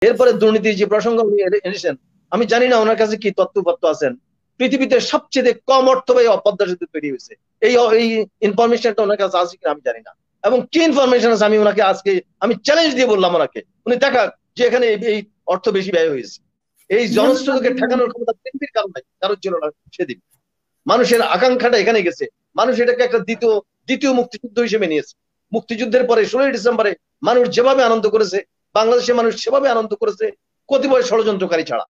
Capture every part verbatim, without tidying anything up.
এরপরে দুর্নীতির যে প্রসঙ্গ এনেছেন, আমি জানি না ওনার কাছে কি তথ্যপত্র আছেন। পৃথিবীতে সবচেয়ে কম অর্থ ব্যয় পদ্মা সেতু তৈরি হয়েছে, এই এই ইনফরমেশনটা ওনার কাছে আছে কিনা আমি জানি না। এবং কি ইনফরমেশন আছে আমি ওনাকে আজকে আমি চ্যালেঞ্জ দিয়ে বললাম ওনাকে, উনি দেখা যে এখানে এই অর্থ বেশি ব্যয় হয়েছে। এই জনস্রোতকে ঠেকানোর ক্ষমতা পৃথিবীর কারণ নাই, কারোর ছিল না সেদিন। মানুষের আকাঙ্ক্ষাটা এখানে গেছে, মানুষ এটাকে একটা দ্বিতীয় দ্বিতীয় মুক্তিযুদ্ধ হিসেবে নিয়েছে। মুক্তিযুদ্ধের পরে ষোলোই ডিসেম্বরে মানুষ যেভাবে আনন্দ করেছে, বাংলাদেশের মানুষ সেভাবে আনন্দ করেছে কতিপয় ষড়যন্ত্রকারী ছাড়া।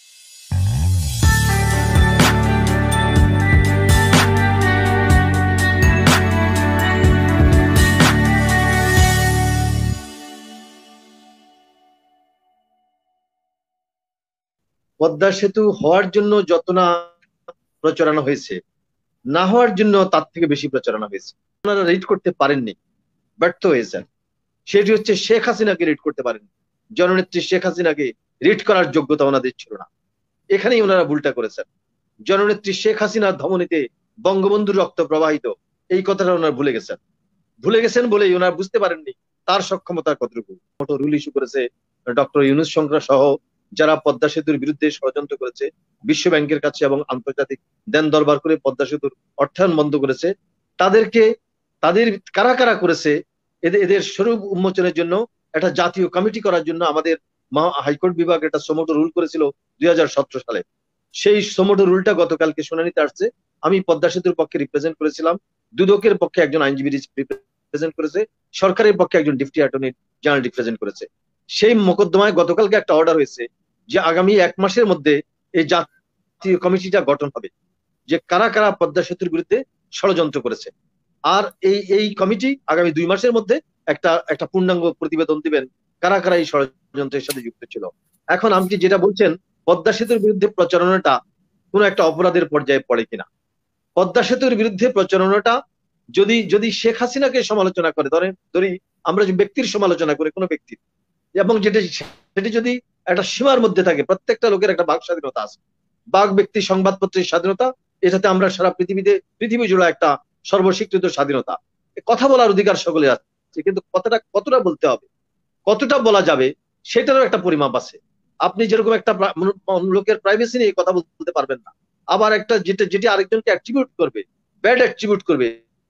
পদ্মা সেতু হওয়ার জন্য যত না প্রচারণা হয়েছে, না হওয়ার জন্য তার থেকে বেশি প্রচারণা হয়েছে। ওনারা রিড করতে পারেননি, ব্যর্থ হয়েছেন। সেটি হচ্ছে শেখ হাসিনাকে রিড করতে পারেন, জননেত্রী শেখ হাসিনাকে রিড করার যোগ্যতা ওনাদের ছিল না। এখানেই ওনারা ভুলটা করেছেন। জননেত্রী শেখ হাসিনার ধমনীতে বঙ্গবন্ধুর রক্ত প্রবাহিত, এই কথাটা ওনারা ভুলে গেছেন। ভুলে গেছেন বলেই ওনারা বুঝতে পারেননি তার সক্ষমতা কতটুকু। রুল ইস্যু করেছে ডক্টর ইউনুস সংখ্যা সহ যারা পদ্মা সেতুর বিরুদ্ধে ষড়যন্ত্র করেছে, বিশ্ব ব্যাংকের কাছে এবং আন্তর্জাতিক দেন দরবার করে পদ্মা সেতুর অর্থায়ন বন্ধ করেছে, তাদেরকে তাদের কারা কারা করেছে এদের এদের স্বরূপ উন্মোচনের জন্য একটা জাতীয় কমিটি করার জন্য আমাদের হাইকোর্ট বিভাগ একটা সোমোটো রুল করেছিল দুই হাজার সতেরো সালে। সেই সোমোটো রুলটা গতকালকে শুনানিতে আসছে। আমি পদ্মা সেতুর পক্ষে রিপ্রেজেন্ট করেছিলাম, দুদকের পক্ষে একজন আইনজীবী রিপ্রেজেন্ট করেছে, সরকারের পক্ষে একজন ডেপুটি অ্যাটর্নি জেনারেল রিপ্রেজেন্ট করেছে। সেই মোকদ্দমায় গতকালকে একটা অর্ডার হয়েছে যে আগামী এক মাসের মধ্যে এই জাতীয় কমিটিটা গঠন হবে, যে কারা কারা পদ্মা সেতুর বিরুদ্ধে ষড়যন্ত্র করেছে। আর এই এই কমিটি আগামী দুই মাসের মধ্যে একটা একটা পূর্ণাঙ্গ প্রতিবেদন দিবেন কারা কারা এই ষড়যন্ত্রের সাথে যুক্ত ছিল। এখন আপনি যেটা বলছেন পদ্মা সেতুর বিরুদ্ধে প্রচারণাটা কোনো একটা অপরাধের পর্যায়ে পড়ে কিনা, পদ্মা সেতুর বিরুদ্ধে প্রচারণাটা যদি যদি শেখ হাসিনাকে সমালোচনা করে, ধরেন ধরি আমরা যে ব্যক্তির সমালোচনা করি কোনো ব্যক্তির, এবং যেটা সেটি যদি একটা সীমার মধ্যে থাকে, প্রত্যেকটা লোকের একটা বাক স্বাধীনতা আছে, বাক ব্যক্তি সংবাদপত্রের স্বাধীনতা, এটাতে আমরা সারা পৃথিবীতে পৃথিবী জুড়ে একটা সর্বস্বীকৃত স্বাধীনতা, কথা বলার অধিকার সকলে আছে। কিন্তু কতটা কতটা বলতে হবে, কতটা বলা যাবে সেটারও একটা পরিমাপ আছে। আপনি যেরকম একটা লোকের প্রাইভেসি নিয়ে কথা বলতে পারবেন না, আবার একটা যেটা যেটি আরেকজনকে অ্যাট্রিবিউট করবে, ব্যাড অ্যাট্রিবিউট করবে,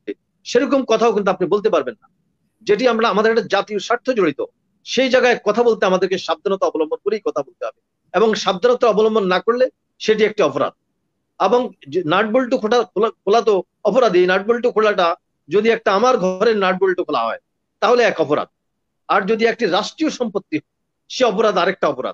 সেরকম কথাও কিন্তু আপনি বলতে পারবেন না। যেটি আমরা আমাদের একটা জাতীয় স্বার্থ জড়িত, সেই জায়গায় কথা বলতে আমাদেরকে সাবধানতা অবলম্বন করেই কথা বলতে হবে, এবং সাবধানতা অবলম্বন না করলে সেটি একটি অপরাধ। এবং নাটবল্টু খোলা খোলা তো অপরাধী। নাটবল্টু খোলাটা যদি একটা আমার ঘরের নাটবল্টু খোলা হয় তাহলে এক অপরাধ, আর যদি একটি রাষ্ট্রীয় সম্পত্তি সে অপরাধ আরেকটা অপরাধ।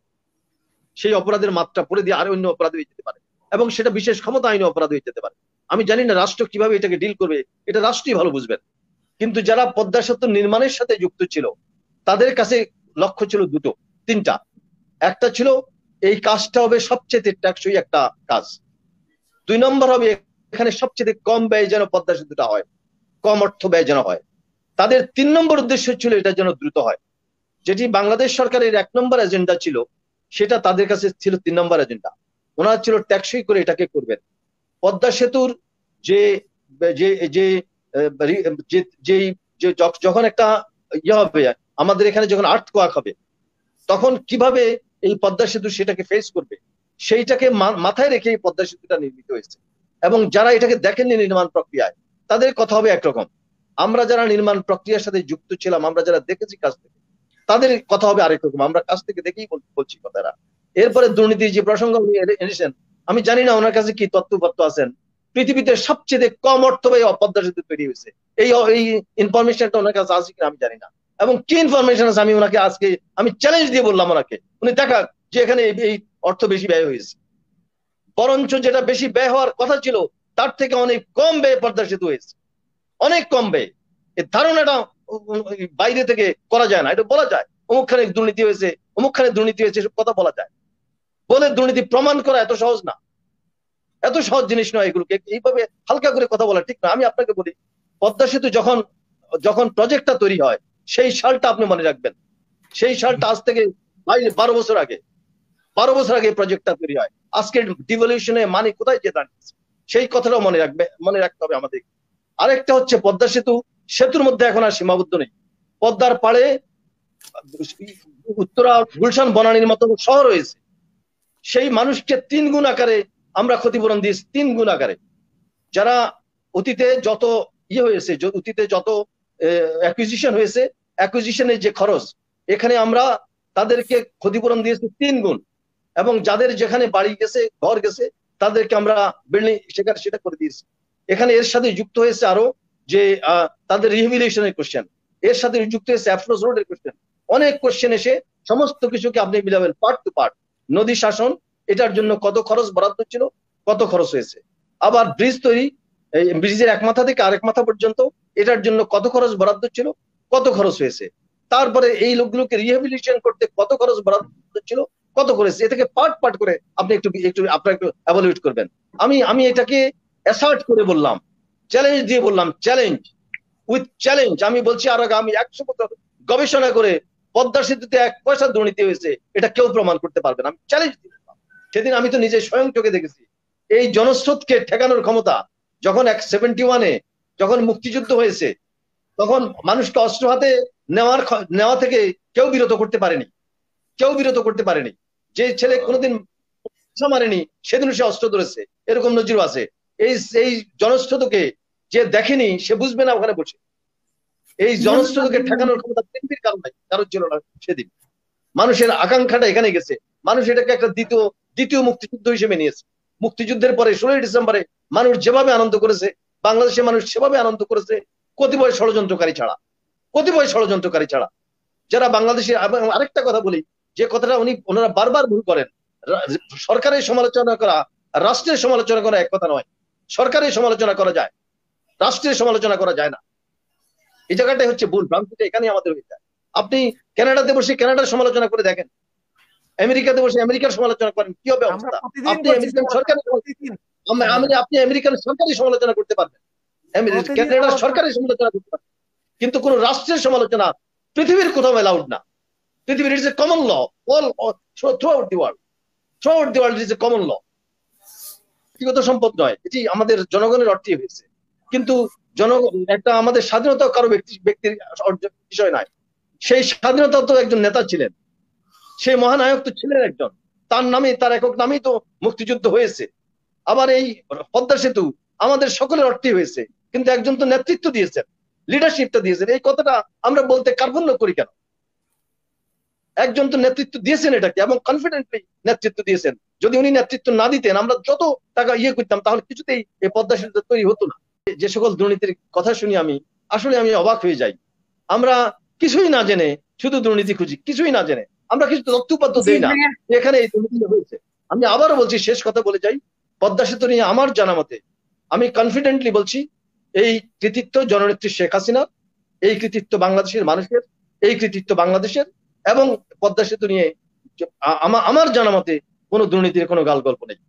সেই অপরাধের মাত্রা পড়ে দিয়ে আরো অন্য অপরাধ হয়ে যেতে পারে, এবং সেটা বিশেষ ক্ষমতা আইনে অপরাধ হয়ে যেতে পারে। আমি জানি না রাষ্ট্র কিভাবে এটাকে ডিল করবে, এটা রাষ্ট্রই ভালো বুঝবেন। কিন্তু যারা পদ্মা সেতু নির্মাণের সাথে যুক্ত ছিল তাদের কাছে লক্ষ্য ছিল দুটো তিনটা। একটা ছিল এই কাজটা হবে সবচেয়ে টেকসই একটা কাজ। দুই নম্বর হবে এখানে সবচেয়ে কম ব্যয় যেন পদ্মা সেতুটা হয়, কম অর্থ ব্যয় যেন হয়। তাদের তিন নম্বর উদ্দেশ্য ছিল এটা যেন দ্রুত হয়। যেটি বাংলাদেশ সরকারের এক নম্বর এজেন্ডা ছিল, সেটা তাদের কাছে ছিল তিন নম্বর এজেন্ডা। ওনারা ছিল টেকসই করে এটাকে করবেন। পদ্মা সেতুর যে যে যে যে যখন একটা ইয়ে হবে, আমাদের এখানে যখন আর্থকোয়াক হবে, তখন কিভাবে এই পদ্মা সেতু সেটাকে ফেস করবে, সেইটাকে মাথায় রেখে এই পদ্মা সেতুটা নির্মিত হয়েছে। এবং যারা এটাকে দেখেননি নির্মাণ প্রক্রিয়ায়, তাদের কথা হবে একরকম। আমরা যারা নির্মাণ প্রক্রিয়ার সাথে যুক্ত ছিলাম, আমরা যারা দেখেছি কাজ থেকে, তাদের কথা হবে আরেক রকম। আমরা কাছ থেকে দেখেই বলছি কথাটা। এরপরে দুর্নীতির যে প্রসঙ্গ এনেছেন, আমি জানি না ওনার কাছে কি তথ্যপত্র আছেন। পৃথিবীতে সবচেয়ে কম অর্থ ব্যয় পদ্মা সেতু তৈরি হয়েছে, এই এই ইনফরমেশনটা ওনার কাছে আছে কিনা আমি জানি না। এবং কি ইনফরমেশন আছে আমি ওনাকে আজকে আমি চ্যালেঞ্জ দিয়ে বললাম ওনাকে, উনি দেখা যে এখানে এই অর্থ বেশি ব্যয় হয়েছে। বরঞ্চ যেটা বেশি ব্যয় হওয়ার কথা ছিল তার থেকে অনেক কম ব্যয় পদ্মা সেতু হয়েছে, অনেক কম ব্যয়। এই ধারণাটা বাইরে থেকে করা যায় না, এটা বলা যায় অমুকখানে দুর্নীতি হয়েছে, অমুকখানে দুর্নীতি হয়েছে, এসব কথা বলা যায়। বলে দুর্নীতি প্রমাণ করা এত সহজ না, এত সহজ জিনিস নয়। এগুলোকে এইভাবে হালকা করে কথা বলা ঠিক না। আমি আপনাকে বলি, পদ্মা সেতু যখন যখন প্রজেক্টটা তৈরি হয় সেই সালটা আপনি মনে রাখবেন। সেই সালটা আজ থেকে বারো বছর আগে, বারো বছর আগে প্রজেক্টটা তৈরি হয়। আজকে ডিভলিউশনে মানে কোথায় যে দাঁড়িয়েছে সেই কথাটাও মনে রাখবে, মনে রাখতে হবে আমাদের। আরেকটা হচ্ছে পদ্মা সেতু, সেতুর মধ্যে এখন আর সীমাবদ্ধ নেই। পদ্মার পাড়ে উত্তরা গুলশান বনানীর মতো শহর হয়েছে, সেই মানুষকে তিন গুণ আকারে আমরা ক্ষতিপূরণ দিয়েছি, তিন গুণ আকারে। যারা অতীতে যত ইয়ে হয়েছে, অতীতে যত অ্যাকুইজিশন হয়েছে, অ্যাকুইজিশনের যে খরচ, এখানে আমরা তাদেরকে ক্ষতিপূরণ দিয়েছি তিন গুণ। এবং যাদের যেখানে বাড়ি গেছে, ঘর গেছে, তাদেরকে আমরা বিল্ডিং সেখানে সেটা করে দিয়েছি। এখানে এর সাথে যুক্ত হয়েছে আরো যে তাদের রিহেবিলিটেশনের কোশ্চেন, এর সাথে যুক্ত হয়েছে অ্যাফরোজ রোডের কোশ্চেন, অনেক কোশ্চেন এসে সমস্ত কিছুকে আপনি মিলাবেন পার্ট টু পার্ট। নদী শাসন, এটার জন্য কত খরচ বরাদ্দ ছিল, কত খরচ হয়েছে। আবার ব্রিজ তৈরি, ব্রিজের এক মাথা থেকে আরেক মাথা পর্যন্ত, এটার জন্য কত খরচ বরাদ্দ ছিল, কত খরচ হয়েছে। তারপরে এই লোকগুলোকে রিহেবিলিটেশন করতে কত খরচ বরাদ্দ ছিল, কত করেছে। এ থেকে পার্ট পার্ট করে আপনি একটু একটু আপনারা একটু এভালুয়েট করবেন। আমি আমি এটাকে অ্যাসার্ট করে বললাম, চ্যালেঞ্জ দিয়ে বললাম, চ্যালেঞ্জ উইথ চ্যালেঞ্জ। আমি বলছি আর আমি একশো বছর গবেষণা করে পদ্মা সেতুতে এক পয়সা দুর্নীতি হয়েছে এটা কেউ প্রমাণ করতে পারবে না, আমি চ্যালেঞ্জ দিয়ে বললাম। সেদিন আমি তো নিজে স্বয়ং চোখে দেখেছি এই জনস্রোতকে ঠেকানোর ক্ষমতা। যখন এক সেভেন্টি ওয়ানে যখন মুক্তিযুদ্ধ হয়েছে, তখন মানুষকে অস্ত্র হাতে নেওয়ার নেওয়া থেকে কেউ বিরত করতে পারেনি, কেউ বিরত করতে পারেনি। যে ছেলে কোনোদিন মারেনি সেদিন সে অস্ত্র ধরেছে, এরকম নজির আছে। এই এই জনস্রোতকে যে দেখেনি সে বুঝবে না ওখানে বসে। এই জনস্রোতকে ঠেকানোর ক্ষমতা পৃথিবীর কারণ নাই, কারোর ছিল না সেদিন। মানুষের আকাঙ্ক্ষাটা এখানে গেছে, মানুষ এটাকে একটা দ্বিতীয় দ্বিতীয় মুক্তিযুদ্ধ হিসেবে নিয়েছে। মুক্তিযুদ্ধের পরে ষোলোই ডিসেম্বরে মানুষ যেভাবে আনন্দ করেছে, বাংলাদেশের মানুষ সেভাবে আনন্দ করেছে কতিপয় ষড়যন্ত্রকারী ছাড়া, কতিপয় ষড়যন্ত্রকারী ছাড়া। যারা বাংলাদেশের, আরেকটা কথা বলি, যে কথাটা উনি ওনারা বারবার ভুল করেন, সরকারের সমালোচনা করা রাষ্ট্রের সমালোচনা করা এক কথা নয়। সরকারের সমালোচনা করা যায়, রাষ্ট্রের সমালোচনা করা যায় না। এই জায়গাটাই হচ্ছে ভুল, ভ্রান্তিটা এখানেই আমাদের হয়ে যায়। আপনি কানাডাতে বসে কানাডার সমালোচনা করে দেখেন, আমেরিকাতে বসে আমেরিকার সমালোচনা করেন, কি হবে অবস্থা? আপনি আমেরিকান সরকারের আমি আপনি আমেরিকান সরকারের সমালোচনা করতে পারবেন, কানাডার সরকারের সমালোচনা করতে পারবেন, কিন্তু কোন রাষ্ট্রের সমালোচনা পৃথিবীর কোথাও অ্যালাউড না। পৃথিবীর it's a common law, all throughout the world, throughout the world it's a common law. ব্যক্তিগত সম্পদ নয়, এটি আমাদের জনগণের অর্থে হয়েছে। কিন্তু জনগণ একটা আমাদের স্বাধীনতা কারো ব্যক্তি ব্যক্তির বিষয় নয়। সেই স্বাধীনতা তো একজন নেতা ছিলেন, সেই মহানায়ক তো ছিলেন একজন, তার নামে, তার একক নামেই তো মুক্তিযুদ্ধ হয়েছে। আবার এই পদ্মা সেতু আমাদের সকলের অর্থে হয়েছে, কিন্তু একজন তো নেতৃত্ব দিয়েছেন, লিডারশিপটা দিয়েছেন। এই কথাটা আমরা বলতে কার্পণ্য করি কেন? একজন তো নেতৃত্ব দিয়েছেন এটাকে, এবং কনফিডেন্টলি নেতৃত্ব দিয়েছেন। যদি উনি নেতৃত্ব না দিতেন, আমরা যত টাকা ইয়ে করতাম, তাহলে কিছুতেই এই পদ্মা সেতু তৈরি হতো না। যে সকল দুর্নীতির কথা শুনি আমি, আসলে আমি অবাক হয়ে যাই। আমরা কিছুই না জেনে শুধু দুর্নীতি খুঁজি, কিছুই না জেনে আমরা কিছু তথ্য উপাত্ত দেই না এখানে এই দুর্নীতি হয়েছে। আমি আবারও বলছি, শেষ কথা বলে যাই, পদ্মা সেতু নিয়ে আমার জানা মতে আমি কনফিডেন্টলি বলছি, এই কৃতিত্ব জননেত্রী শেখ হাসিনার, এই কৃতিত্ব বাংলাদেশের মানুষের, এই কৃতিত্ব বাংলাদেশের। এবং পদ্মা সেতু নিয়ে আমার জানা মতে কোনো দুর্নীতির কোনো গাল গল্প নেই।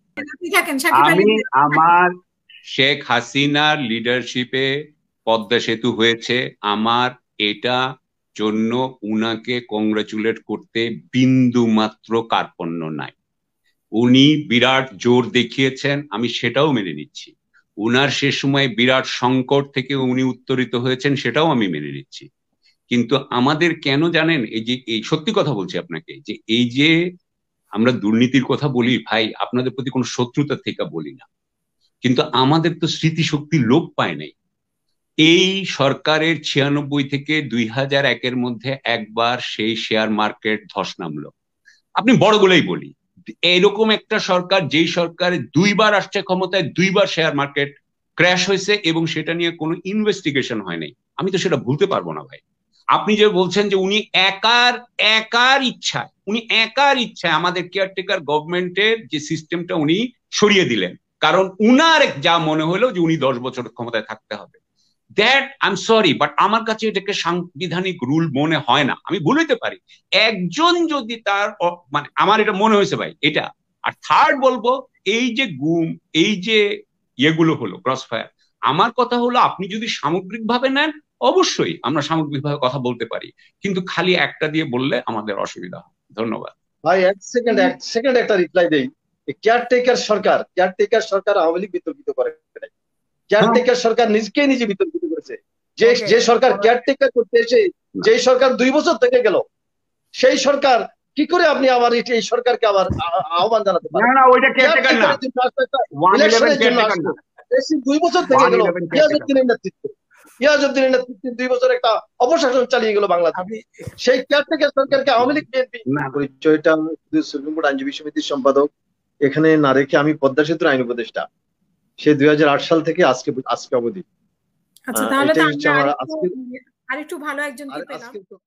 আমি আমার শেখ হাসিনার লিডারশিপে পদ্মা সেতু হয়েছে, আমার এটা জন্য উনাকে কংগ্রাচুলেট করতে বিন্দু মাত্র কার্পণ্য নাই। উনি বিরাট জোর দেখিয়েছেন, আমি সেটাও মেনে নিচ্ছি। উনার সে সময় বিরাট সংকট থেকে উনি উত্তরিত হয়েছেন, সেটাও আমি মেনে নিচ্ছি। কিন্তু আমাদের কেন জানেন, এই যে এই সত্যি কথা বলছি আপনাকে, যে এই যে আমরা দুর্নীতির কথা বলি ভাই, আপনাদের প্রতি কোনো শত্রুতা থেকে বলি না, কিন্তু আমাদের তো স্মৃতিশক্তি লোপ পায় নাই। এই সরকারের ছিয়ানব্বই থেকে দুই হাজার একের মধ্যে একবার সেই শেয়ার মার্কেট ধস নামলো। আপনি বড়গুলোই বলি, এরকম একটা সরকার, যেই সরকার দুইবার আসছে ক্ষমতায়, দুইবার শেয়ার মার্কেট ক্র্যাশ হয়েছে এবং সেটা নিয়ে কোনো ইনভেস্টিগেশন হয় নাই, আমি তো সেটা ভুলতে পারবো না ভাই। আপনি যে বলছেন যে উনি একার একার ইচ্ছায়, উনি একার ইচ্ছায় আমাদের কেয়ারটেকার গভর্নমেন্টের যে সিস্টেমটা উনি সরিয়ে দিলেন, কারণ উনার যা মনে হলো যে উনি দশ বছর ক্ষমতায় থাকতে হবে। That I am sorry, but আমার কাছে এটাকে সাংবিধানিক রুল মনে হয় না। আমি ভুল হইতে পারি, একজন যদি তার মানে আমার এটা মনে হয়েছে ভাই এটা। আর থার্ড বলবো, এই যে গুম, এই যে ইয়েগুলো হলো ক্রস ফায়ার, আমার কথা হলো আপনি যদি সামগ্রিকভাবে নেন অবশ্যই আমরা সামগ্রিকভাবে কথা বলতে পারি, কিন্তু খালি একটা দিয়ে বললে আমাদের অসুবিধা হয়। ধন্যবাদ ভাই। এক সেকেন্ড এক সেকেন্ড একটা রিপ্লাই দেই। কেয়ারটেকার সরকার, কেয়ারটেকার সরকার আওয়ামী লীগ বিতর্কিত করে নাই। কেয়ারটেকার সরকার নিজকে নিজে বিতর্কিত করেছে। যে যে সরকার কেয়ারটেকার করতে এসে, যে সরকার দুই বছর থেকে গেল, সেই সরকার কি করে আপনি আবার এটি এই সরকারকে আবার আ- আহ্বান জানাতে না পারেন? না ওইটা কেয়ারটেকার না, কেয়ারটেকারের জন্য আসলে একটা ওয়ান ইলেভেন ইলেকশনের জন্য কেয়ারটেকার আসলো। না, বেশি দুই বছর থেকে ওয়ান গেল ইলেভেন কেয়ারটেকার। ইয়াজউদ্দিনের নেতৃত্বে, ইয়াজউদ্দিনের নেতৃত্বে দুই বছর একটা অপশাসন চালিয়ে গেল বাংলাদেশ। আপনি সেই কেয়ারটেকার সরকারকে আওয়ামী লীগ বিএনপি না না, পরিচয়টা শুধু সুপ্রিম কোর্ট আইনজীবী সমিতির সম্পাদক এখানে না রেখে আমি পদ্মা সেতুর আইন উপদেষ্টা সেই দুই হাজার আট সাল থেকে আজকে আজকে অবধি। আচ্ছা, আহ, তাহলে তো এটাই আমরা হচ্ছে আমার আরেকটু আজকে আরেকটু ভালো একজনকে আর পেলাম। আজকে তো